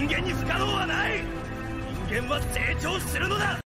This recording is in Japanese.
人間に不可能はない。人間は成長するのだ。